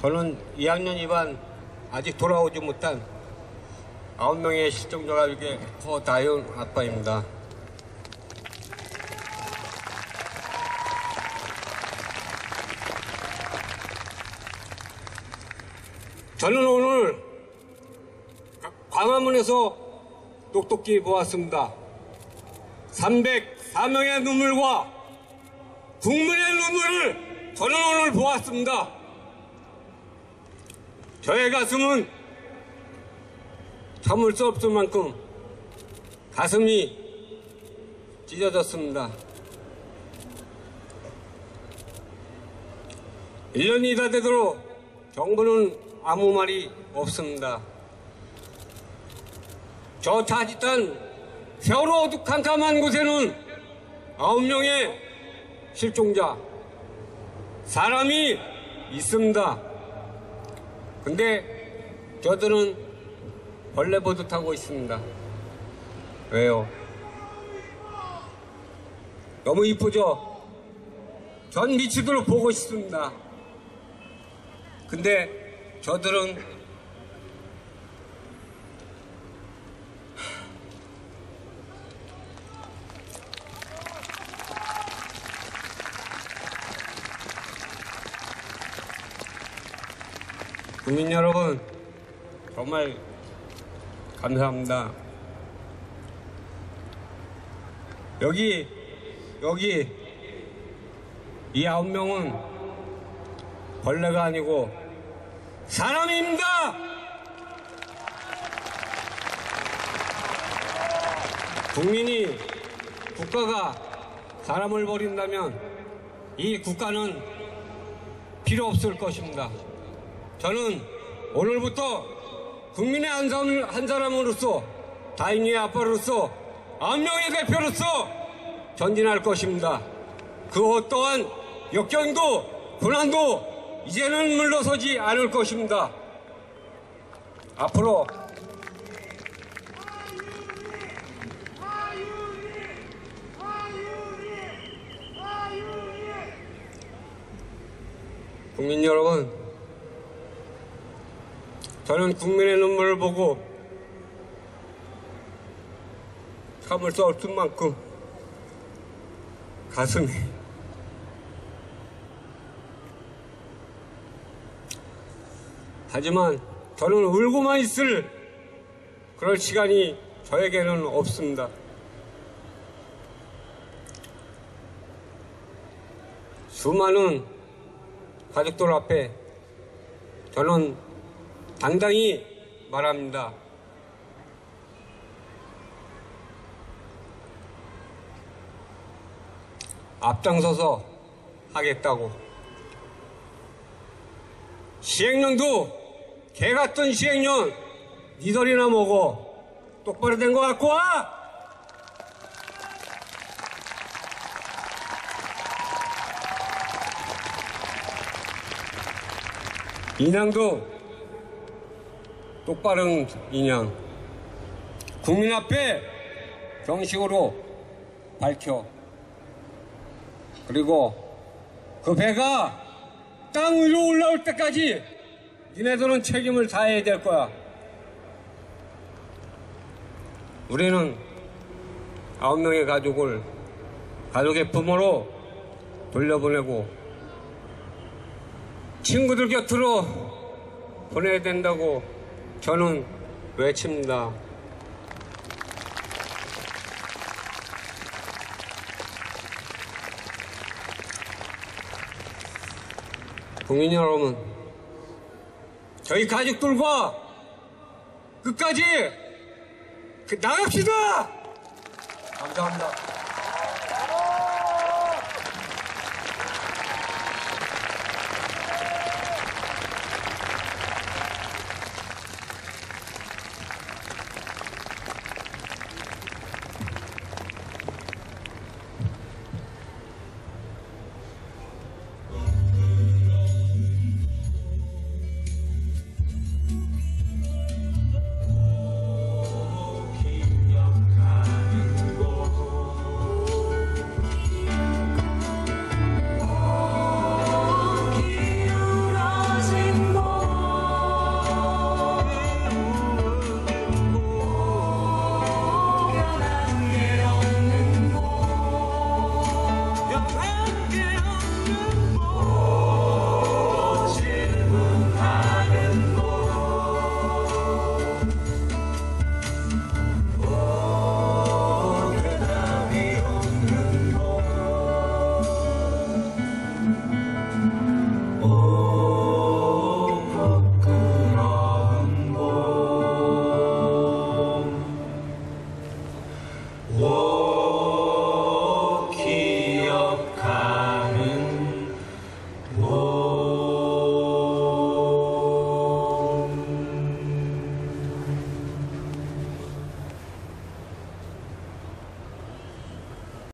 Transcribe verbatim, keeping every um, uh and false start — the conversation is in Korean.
저는 이 학년 이 반 아직 돌아오지 못한 아홉 명의 실종자 가족의 허다윤 아빠입니다. 저는 오늘 광화문에서 똑똑히 보았습니다. 삼백사 명의 눈물과 국민의 눈물을 저는 오늘 보았습니다. 저의 가슴은 참을 수 없을 만큼 가슴이 찢어졌습니다. 일 년이 다 되도록 정부는 아무 말이 없습니다. 저 자칫한 세월호 어두컴컴한 곳에는 아홉 명의 실종자, 사람이 있습니다. 근데 저들은 벌레 보듯 하고 있습니다. 왜요? 너무 이쁘죠? 전 미치도록 보고 싶습니다. 근데 저들은 국민 여러분, 정말 감사합니다. 여기, 여기, 이 아홉 명은 벌레가 아니고 사람입니다! 국민이, 국가가 사람을 버린다면 이 국가는 필요 없을 것입니다. 저는 오늘부터 국민의 한, 사람, 한 사람으로서, 다인이의 아빠로서, 아홉 명의 대표로서 전진할 것입니다. 그 어떠한 역경도 고난도 이제는 물러서지 않을 것입니다. 앞으로 국민 여러분, 저는 국민의 눈물을 보고 참을 수 없을 만큼 가슴이 하지만 저는 울고만 있을 그럴 시간이 저에게는 없습니다. 수많은 가족들 앞에 저는 당당히 말합니다. 앞장서서 하겠다고. 시행령도 개같은 시행령 니들이나 먹어. 똑바로 된 거 갖고 와! 인양도 똑바른 인양. 국민 앞에 정식으로 밝혀. 그리고 그 배가 땅 위로 올라올 때까지 니네들은 책임을 다해야 될 거야. 우리는 아홉 명의 가족을 가족의 부모로 돌려보내고 친구들 곁으로 보내야 된다고 저는 외칩니다. 국민 여러분, 저희 가족들과 끝까지 나갑시다! 감사합니다.